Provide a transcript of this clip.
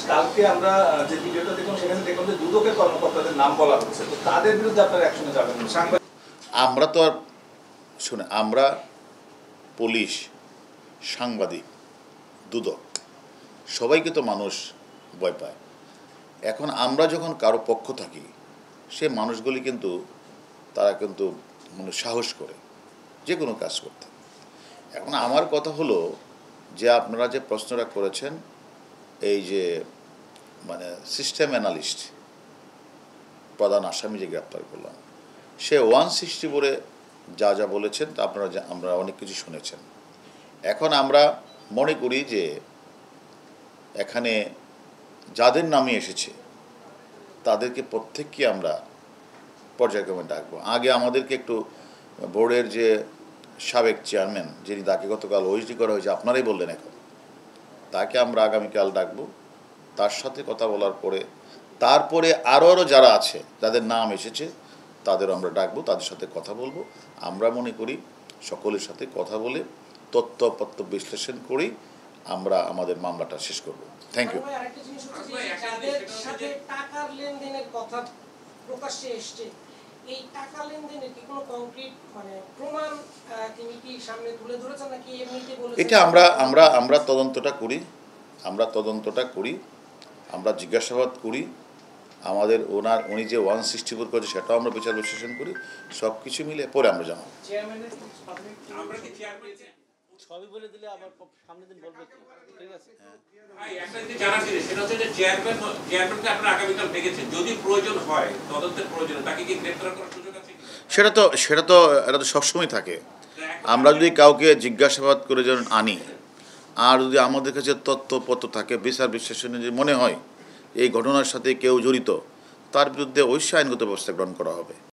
কালকে আমরা যে ভিডিওটা দেখলাম সেখানে দেখলাম যে দুদকের কর্মকর্তাদের নাম বলা হচ্ছে, তো তাদের বিরুদ্ধে আপনারা অ্যাকশনে যাবেন? আমরা তো আর শুনে, আমরা পুলিশ, সাংবাদিক, দুদক সবাইকে তো মানুষ ভয় পায়। এখন আমরা যখন কারো পক্ষ থাকি, সে মানুষগুলি কিন্তু তারা কিন্তু মানে সাহস করে যে কোনো কাজ করতে। এখন আমার কথা হলো যে আপনারা যে প্রশ্নটা করেছেন, এই যে মানে সিস্টেম অ্যানালিস্ট প্রধান আসামি যে গ্রেপ্তার করলাম, সে 164-এ যা যা বলেছেন তা আপনারা আমরা অনেক কিছু শুনেছেন। এখন আমরা মনে করি যে এখানে যাদের নামে এসেছে তাদেরকে প্রত্যেককে আমরা পর্যায়ক্রমে ডাকবো। আগে আমাদেরকে একটু বোর্ডের যে সাবেক চেয়ারম্যান, যিনি তাকে গতকাল ওএসডি করা হয়েছে, আপনারাই বললেন, এখন তাকে আমরা আগামীকাল ডাকবো। তার সাথে কথা বলার পরে তারপরে আরও যারা আছে যাদের নাম এসেছে তাদেরও আমরা ডাকবো, তাদের সাথে কথা বলবো। আমরা মনে করি সকলের সাথে কথা বলে তথ্যপত্র বিশ্লেষণ করেই আমরা আমাদের মামলাটা শেষ করব। Thank you. এটা আমরা তদন্তটা করি, আমরা জিজ্ঞাসাবাদ করি, আমাদের উনি যে 164 করেছে সেটাও আমরা বিচার বিশ্লেষণ করি, সব কিছু মিলে পরে আমরা জানাবো। সেটা তো এটা তো সবসময় থাকে। আমরা যদি কাউকে জিজ্ঞাসাবাদ করে যেন আনি, আর যদি আমাদের কাছে তথ্যপত্র থাকে, বিচার বিশ্লেষণে যে মনে হয় এই ঘটনার সাথে কেউ জড়িত, তার বিরুদ্ধে অবশ্যই আইনগত ব্যবস্থা গ্রহণ করা হবে।